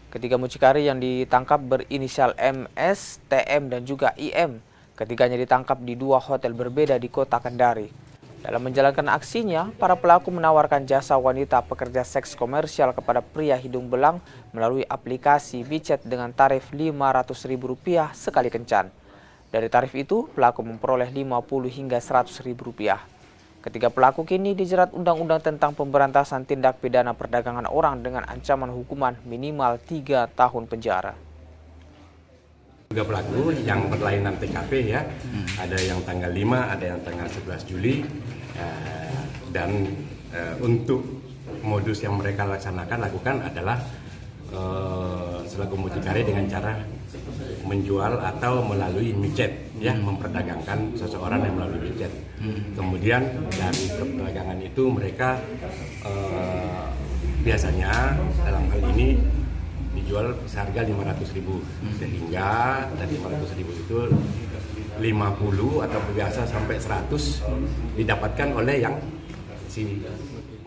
Ketiga mucikari yang ditangkap berinisial MS, TM, dan juga IM. Ketiganya ditangkap di dua hotel berbeda di kota Kendari. Dalam menjalankan aksinya, para pelaku menawarkan jasa wanita pekerja seks komersial kepada pria hidung belang melalui aplikasi WeChat dengan tarif Rp500.000 sekali kencan. Dari tarif itu, pelaku memperoleh Rp50 hingga Rp100.000. Ketiga pelaku kini dijerat Undang-Undang tentang Pemberantasan Tindak Pidana Perdagangan Orang dengan ancaman hukuman minimal 3 tahun penjara. Tiga pelaku yang berlainan TKP ya, ada yang tanggal 5, ada yang tanggal 11 Juli, dan untuk modus yang mereka lakukan adalah selaku mucikari dengan cara menjual atau melalui micet, ya, memperdagangkan seseorang yang melalui micet. Kemudian dari perdagangan itu mereka biasanya dalam hal ini dijual seharga Rp500.000, sehingga dari Rp500.000 itu 50 atau biasa sampai 100 didapatkan oleh yang si